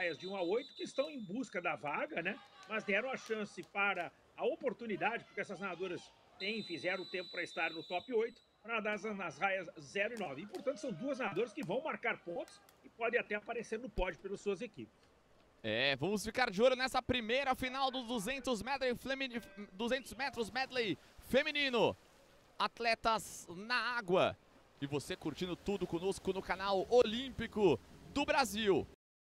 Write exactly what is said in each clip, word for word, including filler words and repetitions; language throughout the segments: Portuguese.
raias de um a oito que estão em busca da vaga, né? Mas deram a chance para a oportunidade, porque essas nadadoras têm, fizeram o tempo para estar no top oito, para nadar nas raias zero e nove. E, portanto, são duas nadadoras que vão marcar pontos e podem até aparecer no pódio pelas suas equipes. É, vamos ficar de olho nessa primeira final dos duzentos medley feminino, duzentos metros medley feminino. Atletas na água. E você curtindo tudo conosco no canal Olímpico do Brasil.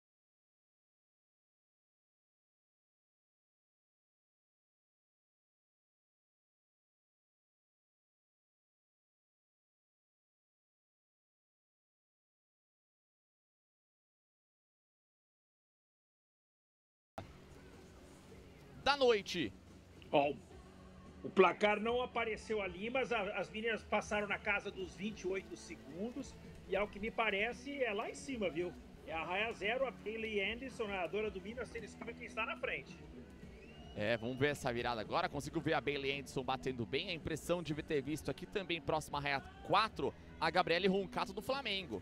Da noite. Ó, o placar não apareceu ali, mas a, as meninas passaram na casa dos vinte e oito segundos. E ao que me parece, é lá em cima, viu? É a raia zero, a Bailey Anderson, nadadora do Minas Tênis Clube, quem está na frente. É, vamos ver essa virada agora. Consigo ver a Bailey Anderson batendo bem. A impressão de ter visto aqui também, próxima à raia quatro, a Gabriele Roncato do Flamengo.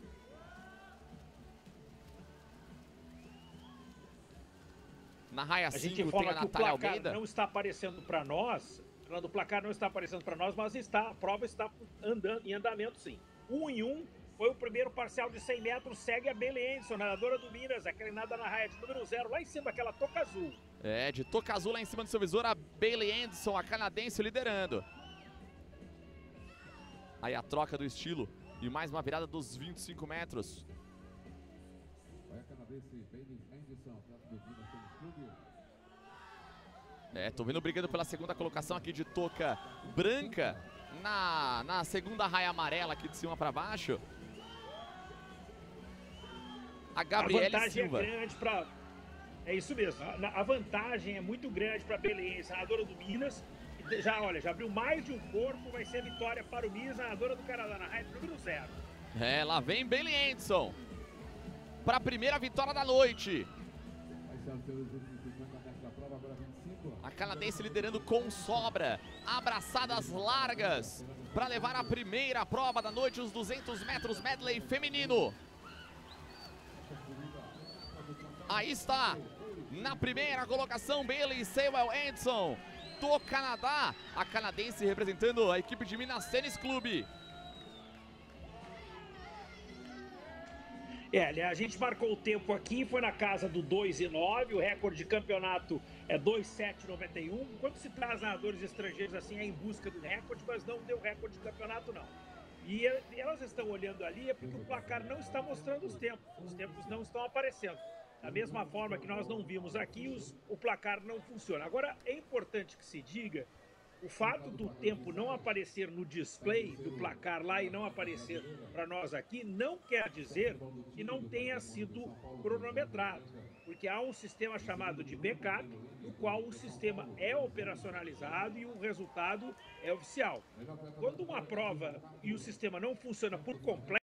Na raia cinco tem a Natália Almeida. Não está aparecendo para nós, o placar não está aparecendo para nós, mas está, a prova está andando, em andamento sim. Um em um, foi o primeiro parcial de cem metros, segue a Bailey Anderson, nadadora do Minas, aquele nada na raia de número zero, lá em cima, aquela toca azul. É, de toca azul lá em cima do seu visor, a Bailey Anderson, a canadense, liderando. Aí a troca do estilo e mais uma virada dos vinte e cinco metros. É, tô vendo brigando pela segunda colocação aqui de touca branca na, na segunda raia amarela aqui de cima para baixo. A Gabriele a Silva. É, grande pra... é isso mesmo, a, a vantagem é muito grande para a Belém, nadadora do Minas. Já, olha, já abriu mais de um corpo, vai ser vitória para o Minas, nadadora do Canadá na raia número zero. É, lá vem Bailey Anderson para a primeira vitória da noite. A canadense liderando com sobra, abraçadas largas para levar a primeira prova da noite, os duzentos metros medley feminino. Aí está, na primeira colocação, Bailey Sewell Anderson do Canadá, a canadense representando a equipe de Minas Tênis Clube. É, a gente marcou o tempo aqui, foi na casa do dois e nove, o recorde de campeonato é dois sete noventa e um. Quando se traz nadadores estrangeiros assim, é em busca do recorde, mas não deu recorde de campeonato não. E elas estão olhando ali é porque o placar não está mostrando os tempos, os tempos não estão aparecendo. Da mesma forma que nós não vimos aqui, os, o placar não funciona. Agora, é importante que se diga, o fato do tempo não aparecer no display do placar lá e não aparecer para nós aqui, não quer dizer que não tenha sido cronometrado. Porque há um sistema chamado de backup, no qual o sistema é operacionalizado e o resultado é oficial. Quando uma prova e o sistema não funciona por completo,